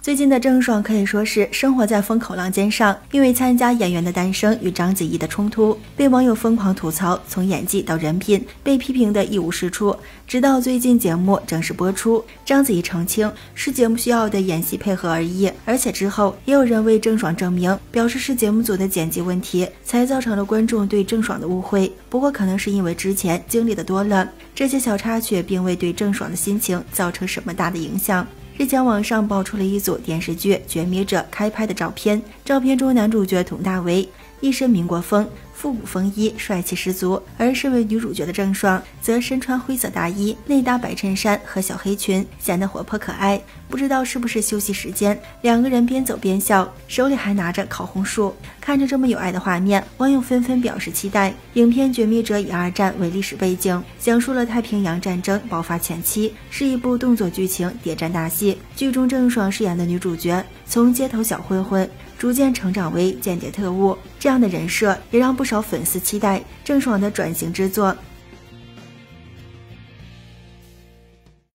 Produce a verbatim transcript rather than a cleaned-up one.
最近的郑爽可以说是生活在风口浪尖上，因为参加《演员的诞生》与章子怡的冲突，被网友疯狂吐槽，从演技到人品被批评的一无是处。直到最近节目正式播出，章子怡澄清是节目需要的演戏配合而已，而且之后也有人为郑爽证明，表示是节目组的剪辑问题，才造成了观众对郑爽的误会。不过可能是因为之前经历的多了，这些小插曲并未对郑爽的心情造成什么大的影响。日前网上爆出了一组电视剧《绝密者》开拍的照片，照片中男主角佟大为一身民国风复古风衣，帅气十足，而身为女主角的郑爽则身穿灰色大衣，内搭白衬衫和小黑裙，显得活泼可爱。不知道是不是休息时间，两个人边走边笑，手里还拿着烤红薯。看着这么有爱的画面，网友纷纷表示期待。影片《绝密者》以二战为历史背景，讲述了太平洋战争爆发前期，是一部动作剧情谍战大戏。剧中郑爽饰演的女主角从街头小混混逐渐成长为间谍特务，这样的人设也让不少粉丝期待郑爽的转型之作。